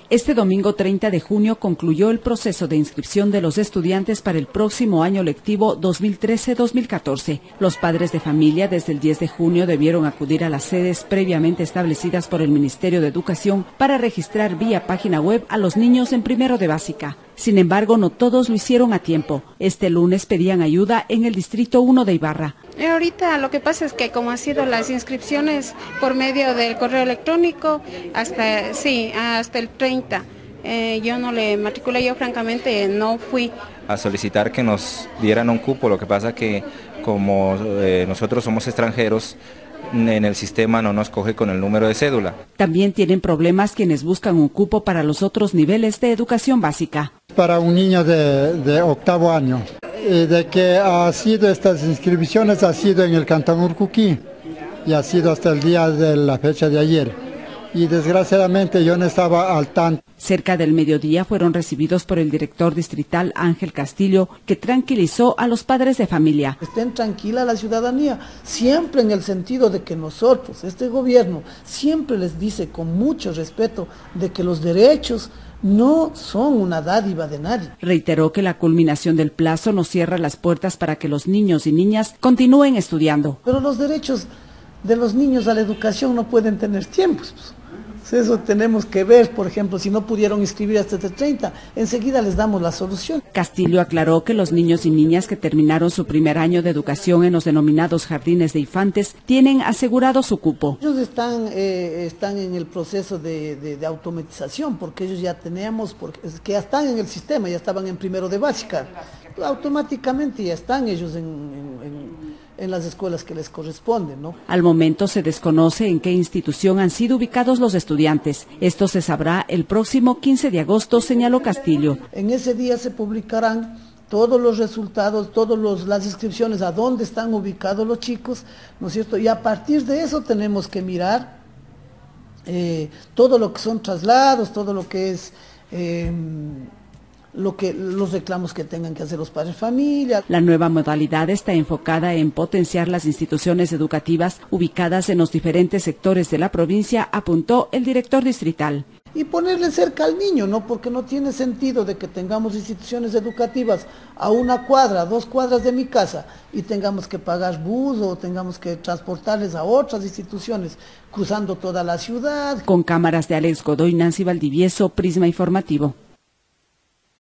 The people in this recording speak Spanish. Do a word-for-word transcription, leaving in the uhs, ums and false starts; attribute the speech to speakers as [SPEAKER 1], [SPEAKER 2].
[SPEAKER 1] Este domingo treinta de junio concluyó el proceso de inscripción de los estudiantes para el próximo año lectivo dos mil trece dos mil catorce. Los padres de familia desde el diez de junio debieron acudir a las sedes previamente establecidas por el Ministerio de Educación para registrar vía página web a los niños en primero de básica. Sin embargo, no todos lo hicieron a tiempo. Este lunes pedían ayuda en el Distrito uno de Ibarra.
[SPEAKER 2] Ahorita lo que pasa es que como han sido las inscripciones por medio del correo electrónico, hasta sí, hasta el treinta, eh, yo no le matriculé, yo francamente no fui.
[SPEAKER 3] A solicitar que nos dieran un cupo, lo que pasa que como eh, nosotros somos extranjeros, en el sistema no nos coge con el número de cédula.
[SPEAKER 1] También tienen problemas quienes buscan un cupo para los otros niveles de educación básica.
[SPEAKER 4] Para un niño de, de octavo año, eh, de que ha sido estas inscripciones, ha sido en el Cantón Urcuquí y ha sido hasta el día de la fecha de ayer. Y desgraciadamente yo no estaba al tanto.
[SPEAKER 1] Cerca del mediodía fueron recibidos por el director distrital Ángel Castillo, que tranquilizó a los padres de familia.
[SPEAKER 5] Estén tranquila la ciudadanía, siempre en el sentido de que nosotros, este gobierno, siempre les dice con mucho respeto de que los derechos no son una dádiva de nadie.
[SPEAKER 1] Reiteró que la culminación del plazo no cierra las puertas para que los niños y niñas continúen estudiando.
[SPEAKER 5] Pero los derechos de los niños a la educación no pueden tener tiempos. Eso tenemos que ver, por ejemplo, si no pudieron inscribir hasta el treinta, enseguida les damos la solución.
[SPEAKER 1] Castillo aclaró que los niños y niñas que terminaron su primer año de educación en los denominados jardines de infantes tienen asegurado su cupo.
[SPEAKER 5] Ellos están, eh, están en el proceso de, de, de automatización, porque ellos ya teníamos, porque, que ya están en el sistema, ya estaban en primero de básica. Automáticamente ya están ellos en, en, en, en las escuelas que les corresponden, ¿no?
[SPEAKER 1] Al momento se desconoce en qué institución han sido ubicados los estudiantes. Esto se sabrá el próximo quince de agosto, señaló Castillo.
[SPEAKER 5] En ese día se publicarán todos los resultados, todas las inscripciones, a dónde están ubicados los chicos, ¿no es cierto? Y a partir de eso tenemos que mirar eh, todo lo que son traslados, todo lo que es... Eh, Lo que, los reclamos que tengan que hacer los padres de familia.
[SPEAKER 1] La nueva modalidad está enfocada en potenciar las instituciones educativas ubicadas en los diferentes sectores de la provincia, apuntó el director distrital.
[SPEAKER 5] Y ponerle cerca al niño, ¿no? Porque no tiene sentido de que tengamos instituciones educativas a una cuadra, a dos cuadras de mi casa y tengamos que pagar bus o tengamos que transportarles a otras instituciones cruzando toda la ciudad.
[SPEAKER 1] Con cámaras de Alex Godoy, Nancy Valdivieso, Prisma Informativo.